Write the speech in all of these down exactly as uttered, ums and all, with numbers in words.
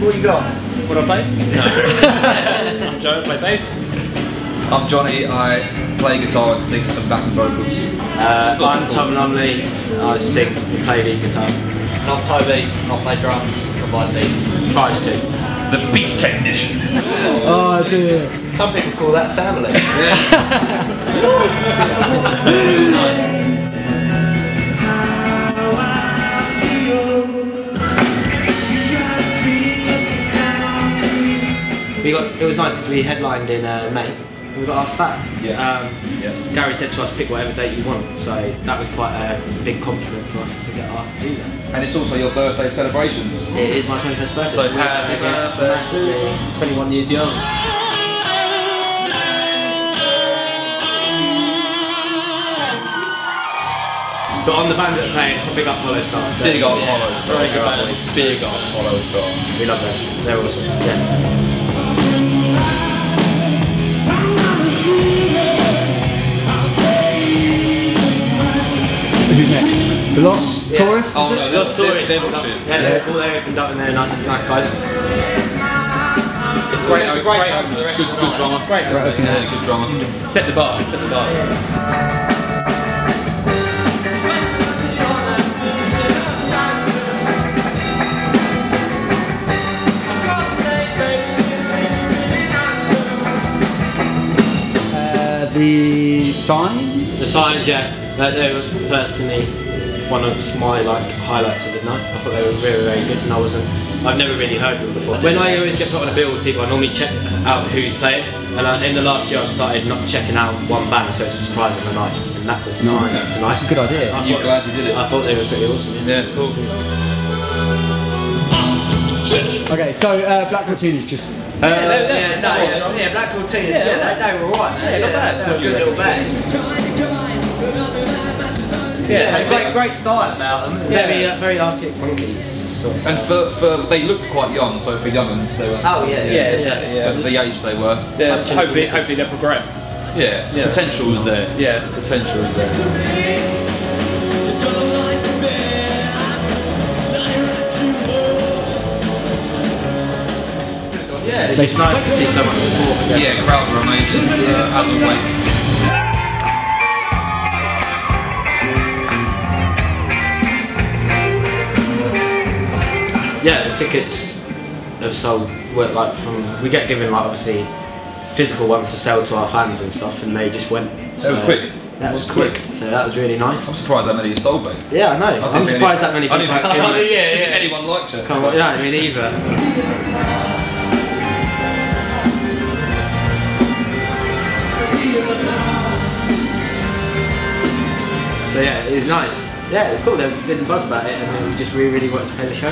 What you got? What do I play? No. I'm Joe, I play bass. I'm Johnny, I play guitar and sing some backing vocals. Uh, I'm Tom Lumley, I sing and play lead guitar. And I'm Toby, I play drums, provide beats. Tries to. The beat technician. Oh dear. Some people call that family. We got, it was nice because we headlined in uh, May. We got asked back. Yeah. Um, yes. Gary said to us, pick whatever date you want. So that was quite a big compliment to us to get asked to do that. And it's also your birthday celebrations. It is my twenty-first birthday. So we happy have to get birthday. massively twenty-one years young. But on the band that are playing, big up Hollowstar. Big up Hollowstar. Very good band. Big up Hollowstar. We love them. They're awesome. Yeah. Who's next? The Lost Yeah. Taurus? Oh no, Lost Stories. they're, Yeah, they're, yeah, they're all they opened up and they're nice, nice guys. great, It's a great, great time for the rest good, of the good night. drummer. Great. Right, okay. Yeah, good drummer. Set the bar, set the bar. Uh, the Sign? The Signs, yeah, they, they were personally one of my like highlights of the night. I thought they were very, very good, and I wasn't. I've never really heard them before. When I always get put on a bill with people, I normally check out who's playing. And I, in the last year, I've started not checking out one band, so it's a surprise on the night. And that was the Signs Nice. tonight. That's a good idea. I You're thought, glad you did it. I thought they were pretty awesome. Yeah. Yeah, cool. Okay, so uh, Black Cortinas just. Uh, yeah, no, yeah, yeah, Black Cortinas, yeah, yeah, they, they were alright, man. Yeah, not bad. They were a good little band. Yeah, great, great style about them. Very, uh, very Arctic Monkeys. Sort of And style. for, for they looked quite young, so for young'uns they were. Oh yeah, yeah. Yeah, yeah, yeah. For the age they were. Yeah, hopefully, hopefully they'll progress. Yeah, Yeah. potential was there. Yeah. Potential was there. Yeah, it's just nice to see so much support. Again. Yeah, crowds were amazing, uh, as always. Yeah, the tickets have sold. Were like from we get given like obviously physical ones to sell to our fans and stuff, and they just went. They were quick. That was quick, so that was really nice. I'm surprised how many you sold, mate. Yeah, I know. I I'm didn't surprised really- that many I people didn't think actually. yeah, yeah. anyone liked it. Come on, yeah, I mean either. So yeah, it was nice. Yeah, it's cool. There was a bit of buzz about it, and then we just really, really wanted to play the show.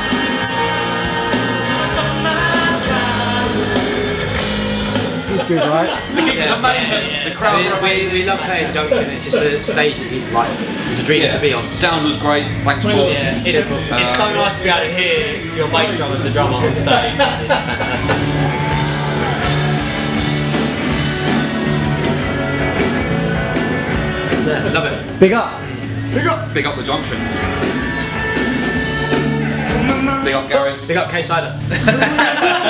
It's good, right? The crowd were We, we, amazing. we love playing Junction. It's just a stage that you like. It's a dream Yeah. to be on. Sound was great. Thanks, Paul. Yeah, it's, it's so nice to be able to hear your bass drum as the drummer on stage. It's fantastic. Yeah, love it. Big up. Big up. Big up the junction. Big up Gary. Big up K-Cider.